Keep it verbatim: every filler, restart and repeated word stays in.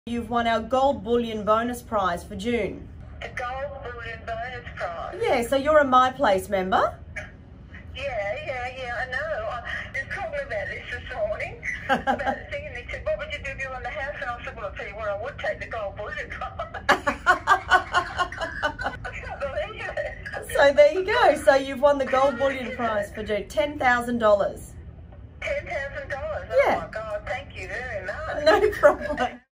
You've won our gold bullion bonus prize for June. The gold bullion bonus prize? Yeah, so you're a MyPlace member. Yeah, yeah, yeah, I know. I was talking about this this morning, about the thing, and he said, what would you do if you were in the house? And I said, well, I'll tell you what, I would take the gold bullion prize. I can't believe it. So there you go. So you've won the gold bullion prize for June, ten thousand dollars. ten thousand dollars? Oh Yeah. my God, thank you very much. No problem.